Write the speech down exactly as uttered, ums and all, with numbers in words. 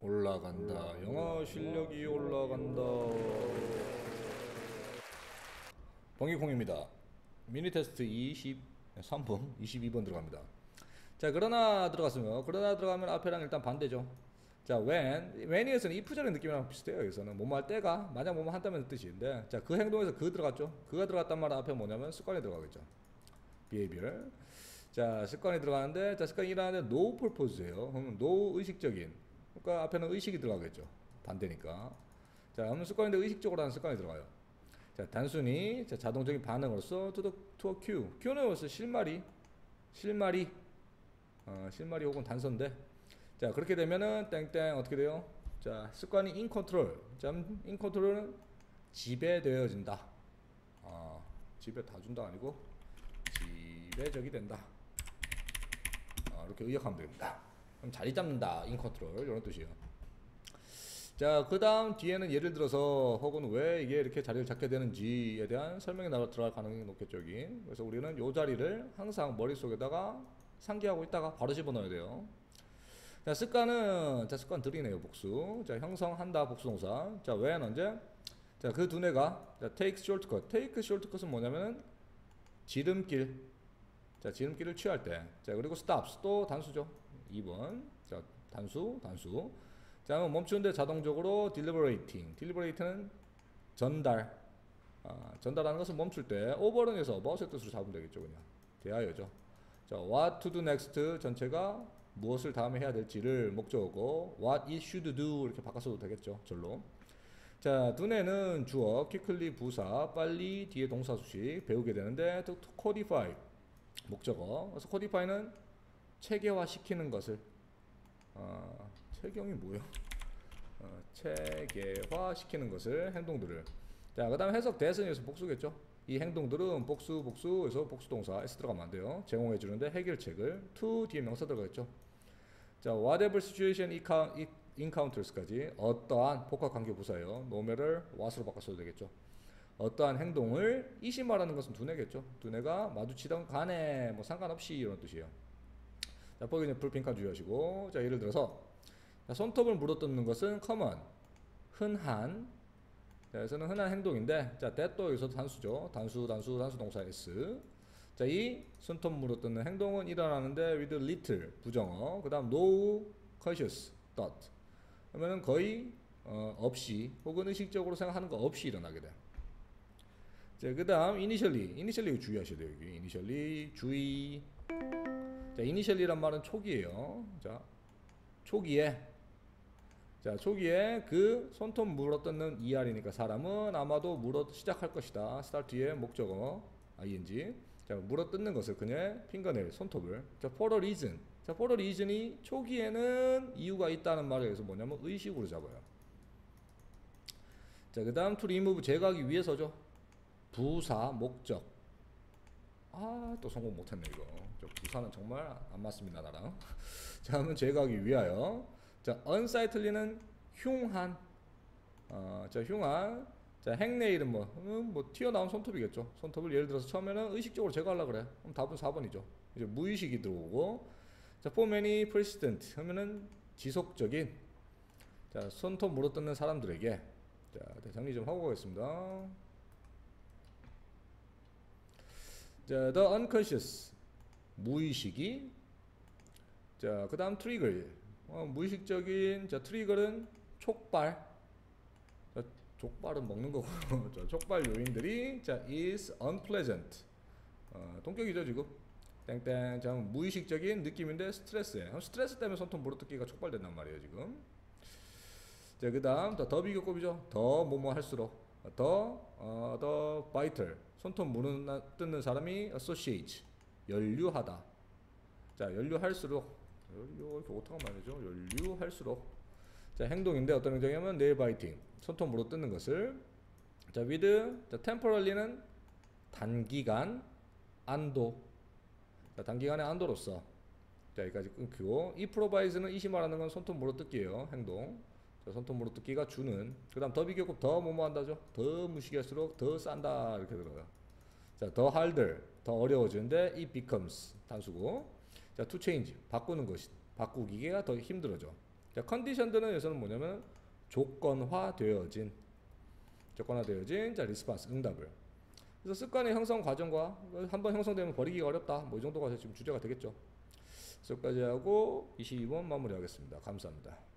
올라간다. 영어 실력이 올라간다. 번개콩입니다. 미니 테스트 이십삼 분, 이십이 번 들어갑니다. 자, 그러나 들어갔으면, 그러나 들어가면 앞에랑 일단 반대죠. 자, when, when이에서는 if절의 느낌이랑 비슷해요. 여기서는 뭐뭐 할 때가, 만약 뭐뭐 한다면 뜻인데, 자, 그 행동에서 그 들어갔죠. 그가 들어갔단 말 앞에 뭐냐면 습관이 들어가겠죠. behavior. 자, 습관이 들어가는데, 자, 습관이 일어나는데 no purpose예요. 그러면 no 의식적인. 그러니까 앞에는 의식이 들어가겠죠. 반대니까. 자, 없는 습관인데 의식적으로 하는 습관이 들어가요. 자, 단순히 자, 자동적인 반응으로서 to, the, to a cue. cue는 벌써 실마리, 실마리, 어, 실마리 혹은 단서인데, 자, 그렇게 되면은 땡땡 어떻게 돼요? 자, 습관이 in control. 자, in control은 지배되어진다. 아, 지배 다 준다 아니고 지배적이 된다. 아, 이렇게 의역하면 됩니다. 그럼 자리 잡는다, in control 이런 뜻이에요. 자, 그 다음 뒤에는 예를 들어서 혹은 왜 이게 이렇게 자리를 잡게 되는지에 대한 설명이 나와 들어갈 가능성이 높겠죠. 여기. 그래서 우리는 이 자리를 항상 머릿속에다가 상기하고 있다가 바로 집어넣어야 돼요. 자, 습관은, 자, 습관들이네요, 복수. 자, 형성한다, 복수동사. 자, when 언제? 자, 그 두뇌가, 자, take shortcut. take shortcut은 뭐냐면은, 지름길. 자, 지름길을 취할 때. 자, 그리고 stops. 또 단수죠. 이 번. 자, 단수, 단수. 자, 그럼 멈추는데 자동적으로 deliberating. deliberating은 전달. 아, 전달하는 것을 멈출 때, overrun에서 about의 뜻으로 잡으면 되겠죠, 그냥. 대하여죠. 자, what to do next 전체가 무엇을 다음에 해야 될지를 목적어고 what it should do 이렇게 바꿔서도 되겠죠. 절로. 자, 두뇌는 주어, quickly 부사, 빨리 뒤에 동사 수식 배우게 되는데 to codify 목적어. 그래서 codify는 체계화 시키는 것을 어, 체경이 뭐예요? 어, 체계화 시키는 것을 행동들을. 자, 그 다음에 해석 대선에서 복수겠죠. 이 행동들은 복수, 복수에서 복수동사 S 들어가면 안 돼요. 제공해 주는데 해결책을 to 뒤에 명사 들어가겠죠. 자, whatever situation it encounters까지 어떠한 복합관계 부사예요. no matter what으로 바꿔서도 되겠죠. 어떠한 행동을 it이 말하는 것은 두뇌겠죠. 두뇌가 마주치던 간에 뭐 상관없이 이런 뜻이에요. 자, 보기 전에 불핑카 주의하시고. 자, 예를 들어서 자, 손톱을 물어뜯는 것은 common 흔한. 자, 여기서는 흔한 행동인데, 자, that도 여기서 단수죠. 단수, 단수, 단수 동사 S. 자, 이 손톱 물어뜯는 행동은 일어나는데 with little 부정어. 그 다음 no conscious thought. 그러면은 거의 어, 없이 혹은 의식적으로 생각하는 거 없이 일어나게 돼. 자, 그 다음 initially. initially 주의하셔야 돼요. 여기 initially 주의. 자, initially란 말은 초기예요. 자, 초기에. 자, 초기에 그 손톱 물어뜯는 이알이니까 사람은 아마도 물어 시작할 것이다. start 뒤에 목적어 ing. 자, 물어뜯는 것을 그녀의 핑거넬 손톱을. 자, for a reason. 자, for a reason이 초기에는 이유가 있다는 말을 여기서 뭐냐면 의식으로 잡아요. 자, 그 다음 to remove 제거하기 위해서죠. 부사 목적. 아, 또 성공 못했네 이거. 저 부사는 정말 안 맞습니다 나랑. 자, 그러면 제거하기 위하여. 자, unsightly는 흉한. 어, 자, 흉한. 자, 행내일은 뭐, 음, 뭐 튀어나온 손톱이겠죠. 손톱을 예를 들어서 처음에는 의식적으로 제거하려고 그래. 그럼 답은 사 번이죠. 이제 무의식이 들어오고. 자, for many persistent 하면은 지속적인. 자, 손톱 물어뜯는 사람들에게. 자, 정리 좀 하고 가겠습니다. 자, the unconscious 무의식이. 자, 그 다음 trigger 어, 무의식적인. 자, 트리거는 촉발. 자, 족발은 먹는 거고. 자, 촉발 요인들이 자 is unpleasant. 어, 동격이죠 지금. 땡땡. 자, 무의식적인 느낌인데 스트레스에. 스트레스 때문에 손톱 물어뜯기가 촉발된단 말이에요 지금. 자, 그 다음 더 비교급이죠. 더 뭐뭐 할수록 더 어, 더 vital 손톱 물어뜯는 사람이 associate 연류하다. 자, 연류할수록. 연류 이렇게 오타가 말이죠. 연류할수록. 자, 행동인데 어떤 행동이냐면 nail biting 손톱 물어뜯는 것을. 자, with 자, temporarly는 단기간 안도. 자, 단기간의 안도로서. 자, 여기까지 끊기고. 이 provide는 이시 말하는 건 손톱 물어뜯기예요. 행동. 자, 손톱 물어뜯기가 주는. 그 다음 더 비교급 더 뭐뭐 한다죠. 더 무식할수록 더 싼다 이렇게 들어요. 자, 더 harder 더 어려워지는데 it becomes 단수고. 자, to change 바꾸는 것이 바꾸기가 더 힘들어져. 자, 컨디션들은 여기서는 뭐냐면 조건화되어진 조건화되어진 자 리스폰스 응답을. 그래서 습관의 형성 과정과 한번 형성되면 버리기가 어렵다. 뭐 이 정도가 지금 주제가 되겠죠. 여기까지 하고 이십이 번 마무리하겠습니다. 감사합니다.